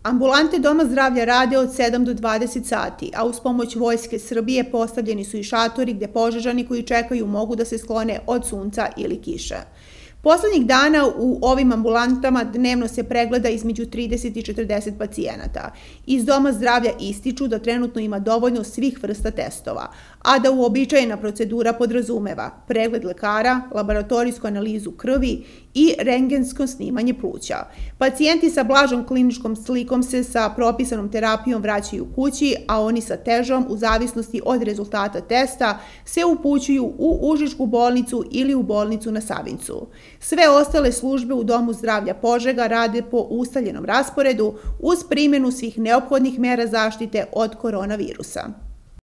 Ambulante Doma zdravlja rade od 7 do 20 sati, a uz pomoć Vojske Srbije postavljeni su i šatori gde poželjani koji čekaju mogu da se sklone od sunca ili kiše. Poslednjih dana u ovim ambulantama dnevno se pregleda između 30 i 40 pacijenata. Iz Doma zdravlja ističu da trenutno ima dovoljno svih vrsta testova, a da uobičajena procedura podrazumeva pregled lekara, laboratorijsku analizu krvi i rentgensko snimanje pluća. Pacijenti sa blažom kliničkom slikom se sa propisanom terapijom vraćaju kući, a oni sa težom, u zavisnosti od rezultata testa, se upućuju u Užičku bolnicu ili u bolnicu na Savinjcu. Sve ostale službe u Domu zdravlja Požega rade po ustaljenom rasporedu uz primjenu svih neophodnih mera zaštite od koronavirusa.